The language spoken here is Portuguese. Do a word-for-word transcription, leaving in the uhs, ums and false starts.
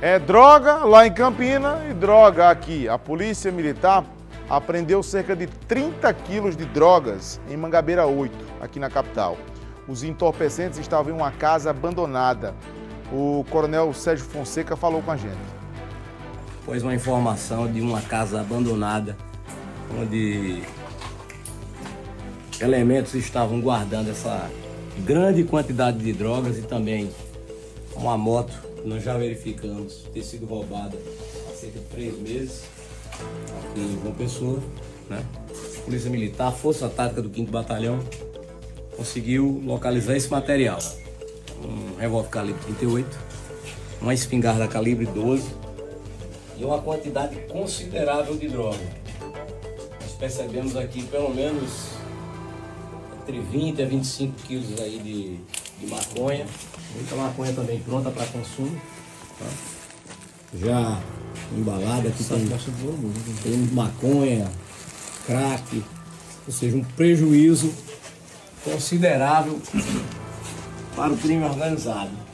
É droga lá em Campina e droga aqui. A Polícia Militar apreendeu cerca de trinta quilos de drogas em Mangabeira oito, aqui na capital. Os entorpecentes estavam em uma casa abandonada. O coronel Sérgio Fonseca falou com a gente. Pois uma informação de uma casa abandonada, onde elementos estavam guardando essa grande quantidade de drogas e também uma moto que nós já verificamos ter sido roubada há cerca de três meses aqui em João Pessoa, né? Polícia Militar, Força Tática do quinto Batalhão, conseguiu localizar esse material. Um revólver calibre trinta e oito, uma espingarda calibre doze e uma quantidade considerável de droga. Nós percebemos aqui pelo menos entre vinte a vinte e cinco quilos aí de, de maconha, muita maconha também pronta para consumo, tá? Já embalada, aqui tem, tem maconha, crack, ou seja, um prejuízo considerável para o crime organizado.